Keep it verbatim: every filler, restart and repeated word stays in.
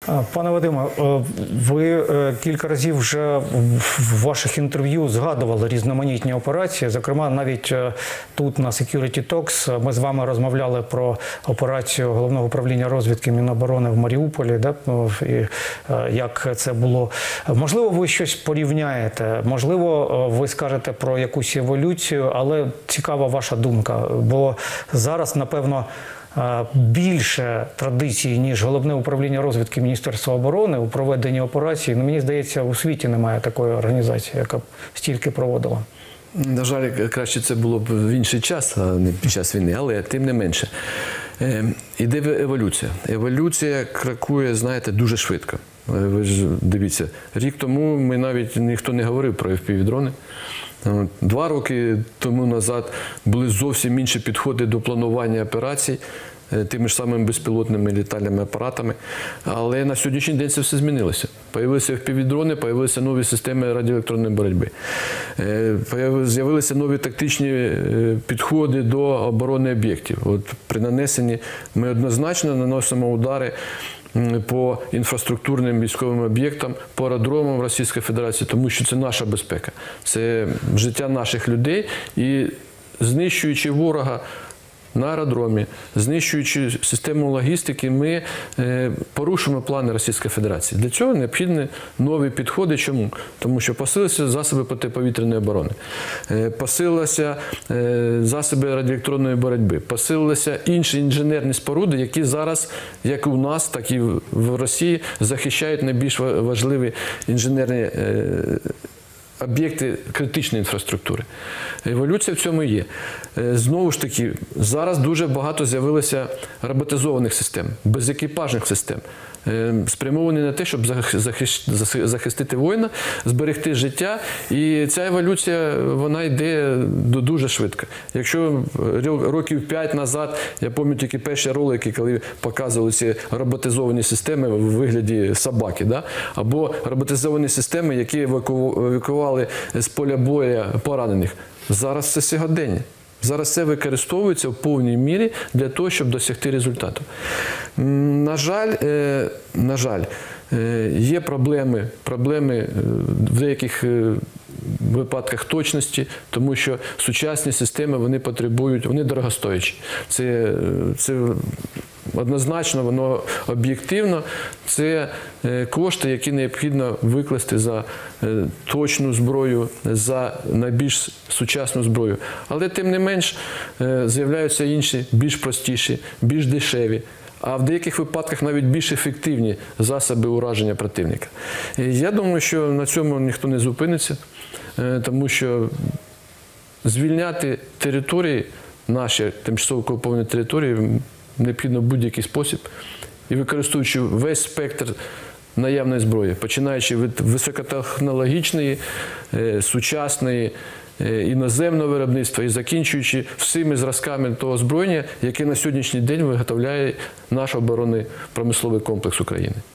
Пане Вадиме, ви кілька разів вже в ваших інтерв'ю згадували різноманітні операції. Зокрема, навіть тут на Security Talks ми з вами розмовляли про операцію Головного управління розвідки Міноборони в Маріуполі, да? І як це було. Можливо, ви щось порівняєте, можливо, ви скажете про якусь еволюцію, але цікава ваша думка, бо зараз, напевно, більше традицій, ніж Головне управління розвідки Міністерства оборони у проведенні операцій. Ну, мені здається, у світі немає такої організації, яка б стільки проводила. На жаль, краще це було б в інший час, а не під час війни, але тим не менше. Іде еволюція. Еволюція крокує, знаєте, дуже швидко. Ви ж дивіться, рік тому ми навіть ніхто не говорив про еф пі ві-дрони. Два роки тому назад були зовсім інші підходи до планування операцій тими ж самими безпілотними літальними апаратами. Але на сьогоднішній день це все змінилося. Появилися еф пі ві-дрони, появилися нові системи радіоелектронної боротьби. З'явилися нові тактичні підходи до оборони об'єктів. От при нанесенні ми однозначно наносимо удари по інфраструктурним військовим об'єктам, по аеродромам Російської Федерації, тому що це наша безпека. Це життя наших людей і знищуючи ворога на аеродромі, знищуючи систему логістики, ми порушуємо плани Російської Федерації. Для цього необхідні нові підходи. Чому? Тому що посилилися засоби протиповітряної оборони, посилилися засоби радіоелектронної боротьби, посилилися інші інженерні споруди, які зараз, як у нас, так і в Росії, захищають найбільш важливі інженерні об'єкти критичної інфраструктури. Еволюція в цьому є. Знову ж таки, зараз дуже багато з'явилося роботизованих систем, безекіпажних систем, спрямовані на те, щоб захистити воїна, зберегти життя. І ця еволюція, вона йде дуже швидко. Якщо років п'ять назад, я пам'ятаю тільки перші ролики, коли показували ці роботизовані системи в вигляді собаки, да? Або роботизовані системи, які евакуювали з поля бою поранених. Зараз це сьогодення. Зараз це використовується в повній мірі для того, щоб досягти результату. На жаль, на жаль, є проблеми, проблеми в деяких випадках точності, тому що сучасні системи, вони потребують, вони дорогостоячі. Це, це однозначно, воно об'єктивно, це кошти, які необхідно викласти за точну зброю, за найбільш сучасну зброю. Але тим не менш з'являються інші, більш простіші, більш дешеві, а в деяких випадках навіть більш ефективні засоби ураження противника. І я думаю, що на цьому ніхто не зупиниться, тому що звільняти території, наші тимчасово окуповані території, необхідно в будь-який спосіб, і використовуючи весь спектр наявної зброї, починаючи від високотехнологічної, сучасної, іноземного виробництва і закінчуючи всіми зразками того озброєння, яке на сьогоднішній день виготовляє наш оборонний промисловий комплекс України.